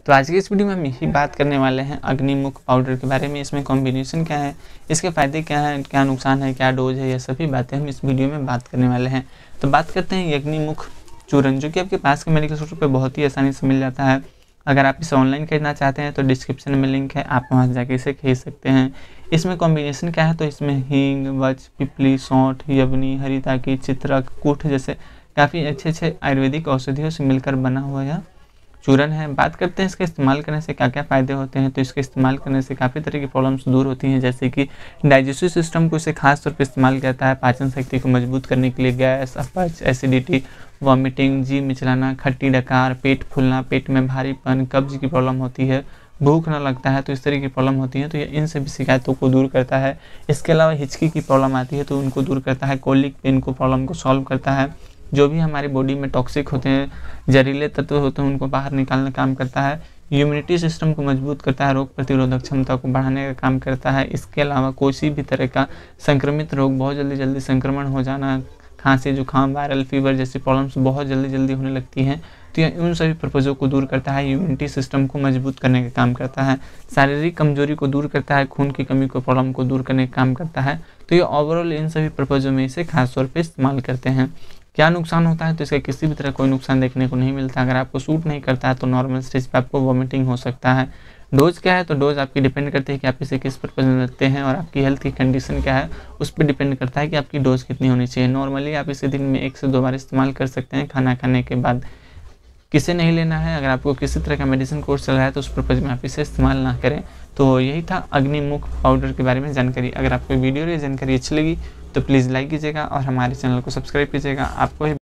तो आज की इस वीडियो में हम यही बात करने वाले हैं अग्निमुख पाउडर के बारे में। इसमें कॉम्बिनेशन क्या है, इसके फ़ायदे क्या हैं, क्या नुकसान है, क्या डोज है, यह सभी बातें हम इस वीडियो में बात करने वाले हैं। तो बात करते हैं अग्निमुख चूर्ण, जो कि आपके पास के मेडिकल स्टोर पर बहुत ही आसानी से मिल जाता है। अगर आप इसे ऑनलाइन खरीदना चाहते हैं तो डिस्क्रिप्शन में लिंक है, आप वहाँ जाके इसे खरीद सकते हैं। इसमें कॉम्बिनेशन क्या है, तो इसमें हींग, वच, पिपली, सौंठ, यवनी, हरिताकी, चित्रक, कुठ जैसे काफ़ी अच्छे आयुर्वेदिक औषधियों से मिलकर बना हुआ यह चूर्ण है। बात करते हैं इसके इस्तेमाल करने से क्या क्या फ़ायदे होते हैं। तो इसके इस्तेमाल करने से काफ़ी तरह की प्रॉब्लम्स दूर होती हैं, जैसे कि डाइजेस्टिव सिस्टम को इसे खास तौर पर इस्तेमाल किया जाता है पाचन शक्ति को मजबूत करने के लिए। गैस, अपच, एसिडिटी, वॉमिटिंग, जी मिचलाना, खट्टी डकार, पेट फूलना, पेट में भारीपन, कब्ज की प्रॉब्लम होती है, भूख ना लगता है, तो इस तरह की प्रॉब्लम होती है, तो ये इन सभी शिकायतों को दूर करता है। इसके अलावा हिचकी की प्रॉब्लम आती है तो उनको दूर करता है। कोलिक पेन को प्रॉब्लम को सॉल्व करता है। जो भी हमारी बॉडी में टॉक्सिक होते हैं, जहरीले तत्व होते हैं, उनको बाहर निकालने का काम करता है। इम्यूनिटी सिस्टम को मजबूत करता है, रोग प्रतिरोधक क्षमता को बढ़ाने का काम करता है। इसके अलावा कोई भी तरह का संक्रमित रोग, बहुत जल्दी संक्रमण हो जाना, खांसी, जुकाम, वायरल फीवर जैसी प्रॉब्लम्स बहुत जल्दी होने लगती हैं, तो यह उन सभी पर्पज़ों को दूर करता है। इम्यूनिटी सिस्टम को मजबूत करने का काम करता है। शारीरिक कमजोरी को दूर करता है। खून की कमी को प्रॉब्लम को दूर करने का काम करता है। तो ये ओवरऑल इन सभी पर्पज़ों में इसे खास तौर पे इस्तेमाल करते हैं। क्या नुकसान होता है, तो इसका किसी भी तरह कोई नुकसान देखने को नहीं मिलता। अगर आपको सूट नहीं करता है तो नॉर्मल स्टेज पे आपको वॉमिटिंग हो सकता है। डोज क्या है, तो डोज आपकी डिपेंड करती है कि आप इसे किस पर्पज़ में लेते हैं और आपकी हेल्थ की कंडीशन क्या है, उस पर डिपेंड करता है कि आपकी डोज कितनी होनी चाहिए। नॉर्मली आप इसे दिन में 1 से 2 बार इस्तेमाल कर सकते हैं खाना खाने के बाद। किसे नहीं लेना है, अगर आपको किसी तरह का मेडिसिन कोर्स चल रहा है तो उस पर्पज़ में आप इसे इस्तेमाल ना करें। तो यही था अग्निमुख पाउडर के बारे में जानकारी। अगर आपको वीडियो और ये जानकारी अच्छी लगी तो प्लीज़ लाइक कीजिएगा और हमारे चैनल को सब्सक्राइब कीजिएगा। आपको